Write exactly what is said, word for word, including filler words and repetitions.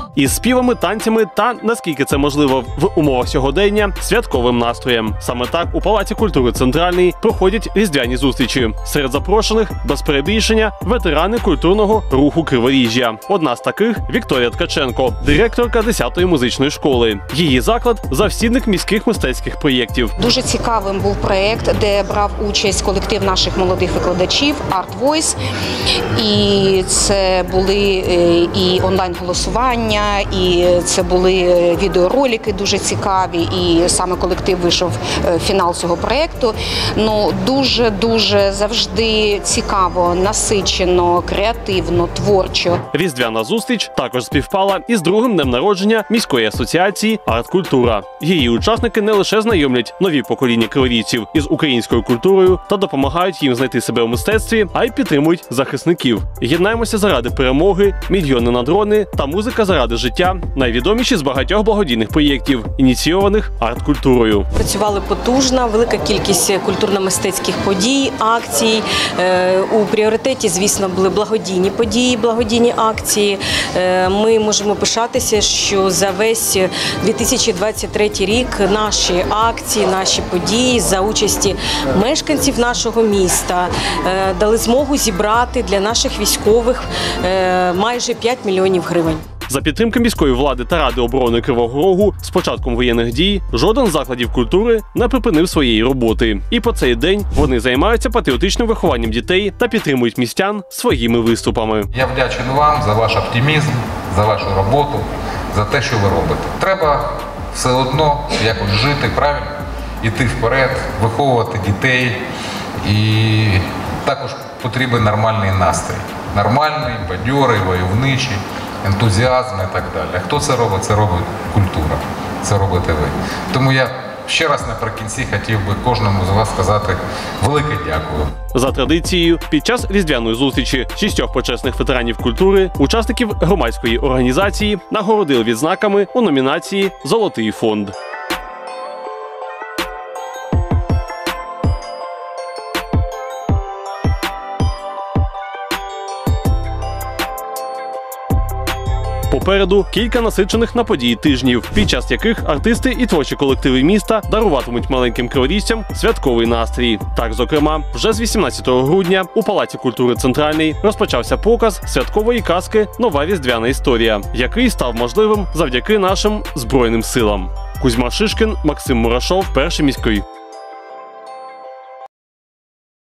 із співами, танцями та, наскільки це можливо в умовах сьогодення, святковим настроєм. Саме так у Палаці культури «Центральний» проходять різдвяні зустрічі. Серед запрошених, без перебільшення, ветерани культурного руху Криворіжжя. Одна з таких – Вікторія Ткаченко, директорка десятої музичної школи. Її заклад – завсідник міських мистецьких проєктів. Дуже цікавим був проєкт, де брав участь колектив наших молодих викладачів Art Voice. І це були і онлайн-голосування, і це були відеоролики дуже цікаві, і саме колектив вийшов в фінал цього проєкту. Ну, дуже-дуже завжди цікаво, насичено, креативно, творчо. Різдвяна зустріч також співпала із другим днем народження міської асоціації «Арт-культура». Її учасники не лише знайомлять нові покоління криворіжців із українською культурою та допомагають їм знайти себе у мистецтві, а й підтримують захисників. Єднаємося заради перемоги, мільйони на дрони та музика заради життя – найвідоміші з багатьох благодійних проєктів, ініційованих арт-культурою. Працювали потужно, велика кількість культурно-мистецьких подій, акцій. У пріоритеті, звісно, були благодійні події, благодійні акції. Ми можемо пишатися, що за весь дві тисячі двадцять третій рік наші акції, наші події за участі мешканців нашого міста дали змогу зібрати для наших військових майже п'ять мільйонів гривень. За підтримки міської влади та Ради оборони Кривого Рогу з початком воєнних дій жоден з закладів культури не припинив своєї роботи. І по цей день вони займаються патріотичним вихованням дітей та підтримують містян своїми виступами. Я вдячний вам за ваш оптимізм, за вашу роботу, за те, що ви робите. Треба все одно якось жити правильно, йти вперед, виховувати дітей. І також потрібен нормальний настрій. Нормальний, бадьорий, войовничий, ентузіазм і так далі. А хто це робить? Це робить культура. Це робите ви. Тому я ще раз наприкінці хотів би кожному з вас сказати велике дякую. За традицією, під час різдвяної зустрічі шістьох почесних ветеранів культури, учасників громадської організації, нагородили відзнаками у номінації «Золотий фонд». Попереду кілька насичених на події тижнів, під час яких артисти і творчі колективи міста даруватимуть маленьким криворіжцям святковий настрій. Так, зокрема, вже з вісімнадцятого грудня у Палаці культури «Центральний» розпочався показ святкової казки «Нова різдвяна історія», який став можливим завдяки нашим Збройним силам. Кузьма Шишкін, Максим Мурашов, Перший міський.